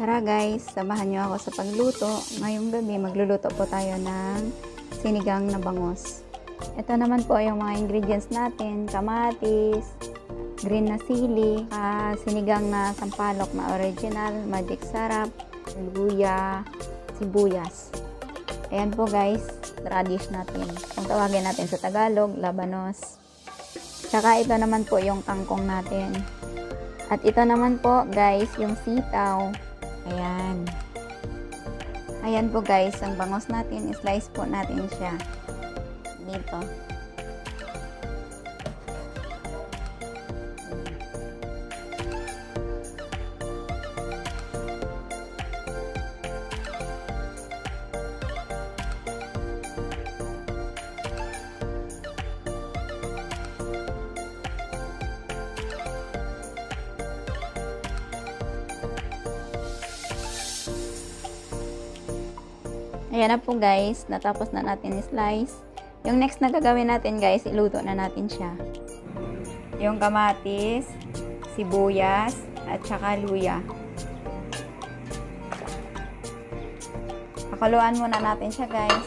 Tara guys, samahan nyo ako sa pagluto. Ngayong gabi, magluluto po tayo ng sinigang na bangos. Ito naman po yung mga ingredients natin. Kamatis, green na sili, sinigang na sampalok na original, magic sarap, luya, sibuyas. Ayan po guys, radish natin. Kung tawagin natin sa Tagalog, labanos. Tsaka ito naman po yung kangkong natin. At ito naman po guys, yung sitaw. Ayan. Ayan po guys, ang bangos natin, slice po natin siya. Dito. Ayan na po guys, natapos na natin i-slice. Yung next na gagawin natin guys, iluto na natin siya. Yung kamatis, sibuyas, at saka luya. Pakuluan muna natin siya guys.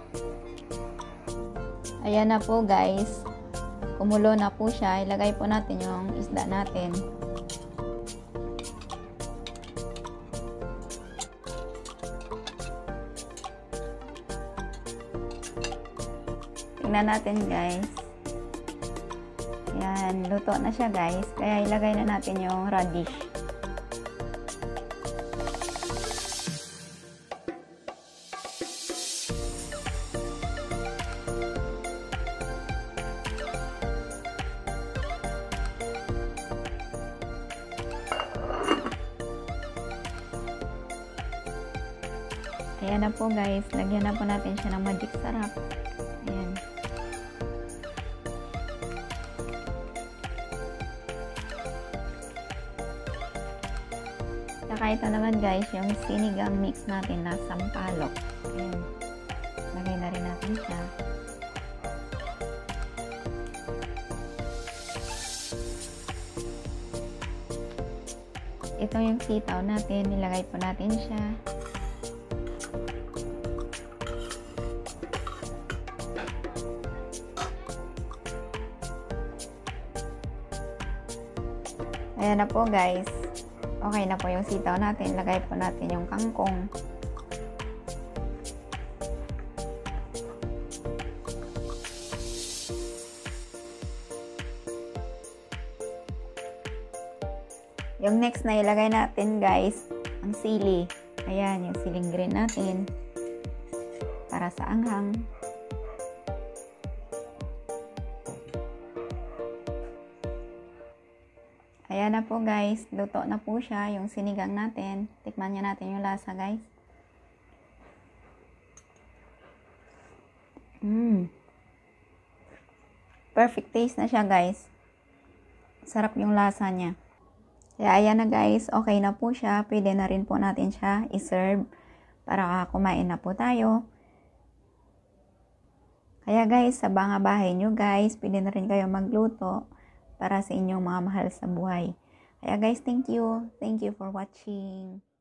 Ayan na po guys, kumulo na po siya. Ilagay po natin yung isda natin. Tingnan natin guys. Yan, luto na siya guys. Kaya ilagay na natin yung radish. Ayan na po guys. Lagyan na po natin siya ng magic sarap. Ayan. Saka ito naman guys, yung sinigang mix natin na sampalok. Ayan. Lagay na rin natin siya. Ito yung sitaw natin. Nilagay po natin siya. Ayan na po guys. Okay na po yung sitaw natin. Lagay po natin yung kangkong. Yung next na ilagay natin guys, ang sili. Ayan, yung siling green natin. Para sa anghang. Ayan na po guys, luto na po siya, yung sinigang natin. Tikman niya natin yung lasa guys. Perfect taste na siya guys. Sarap yung lasa niya. Kaya ayan na guys, okay na po siya. Pwede na rin po natin siya i-serve para kumain na po tayo. Kaya guys, sa mga bahay nyo guys, pwede na rin kayo magluto para sa inyong mga mahal sa buhay. Kaya guys, thank you. Thank you for watching.